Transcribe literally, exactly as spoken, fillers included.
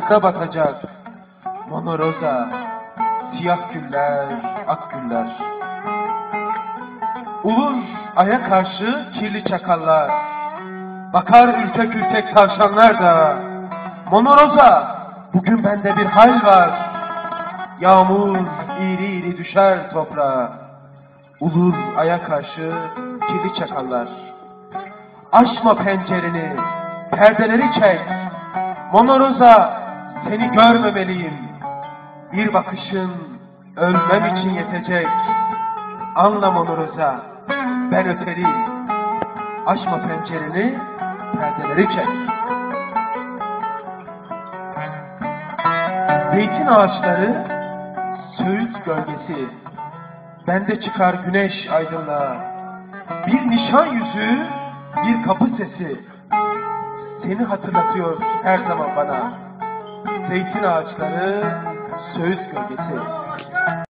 karanlıkta batacak. Monoroza, siyah güller, ak güller. Ulur aya karşı kirli çakallar. Bakar ürtek ürtek tavşanlar da. Monoroza, bugün bende bir hal var. Yağmur iri iri düşer toprağa. Ulur aya karşı kirli çakallar. Açma pencereni, perdeleri çek. Monoroza, seni görmemeliyim. Bir bakışın ölmem için yetecek. Anla Monoroza, ben öteri. Açma pencereni, perdeleri çek. Zeytin ağaçları, söğüt gölgesi. Bende çıkar güneş aydınlığa. Bir nişan yüzüğü, bir kapı sesi. Seni hatırlatıyor her zaman bana. Zeytin ağaçları, söğüt gölgesi.